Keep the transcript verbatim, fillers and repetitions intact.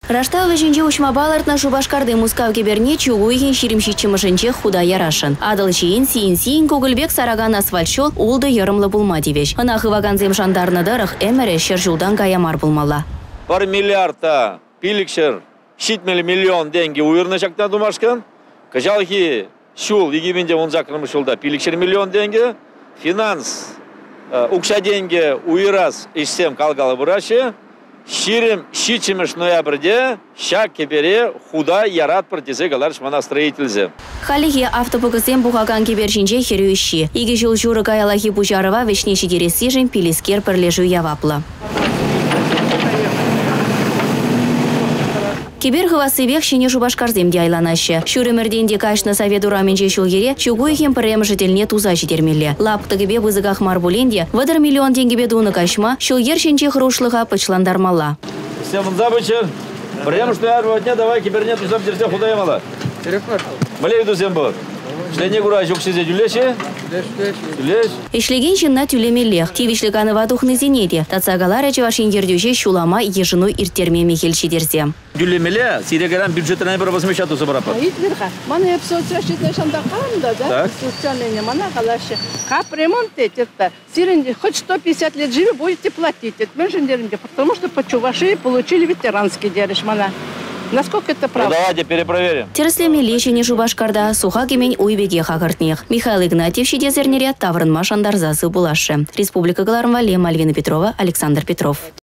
Раштал веженже учмабалартна Шубашкарды Мускав кеберне чугуйхин ширимшичимышынче худа ярашын. Адыл чейін сиин-сиин Когылбек сараган асфальтшол улды ярымлы булма дивеш. Ына хываганзем жандарны дырых эмере шержулдан гаямар булмала. Бір миллиардта пилікшір шитмелі миллион деньги уйырны шактан думашкан. Кажалхи шул егеменде он закрымы шулда пилікшір миллион деньги. Финанс укша деньги уйырас ишсем калгалы бураши. Ширим шичимеш ноябрде шак кепере худа ярат партизе галарш мана строительзе. Халихи автопогазем бухаган кибержинже херюши. Иги жул журы гаялахи бужарова вешнеши дересижен пилискер перлежу явапла. Кибер хывасы век шене Шубашкарзем айланашы. Шүремерденде кашны совет ураменже шулгере чугуйхем пірем жителіне туза житермелі. Лаптыгыбе вызыгах марбуленде выдыр миллион денгебе дуны кашма шулгер шенче хырушлыға пычландармала. Всем забычыр. Прям что я дня давай кибернет тузам терсе худаемала. Малей дузем был. Шлене гура жук сизе дюлеши. Ишлеген жинна тюлемелех. Тивишлеганы вадухны зенеде. Тацагалар ачевашин ердюже шулама ежину иртерме мехельши дерзе. Дюлемеле сирегеран бюджетная бір возмещату забрапа. Итверха. Мана я социальный шанда камда, да? Социальный мана калаши. Кап ремонт это. Сиренде хоть сто пятьдесят лет живи, будете платить. Это меньше, потому что по Чувашии получили ветеранский дереш мана. Насколько это правда? Ну, давайте перепроверим. Тереслеме лечение Шубашкарда суха кемень уйбеге хагартнех. Михаил Игнатьев шидезернере таврынма шандарзасы булашы. Республика Галармвале Мальвина Петрова, Александр Петров.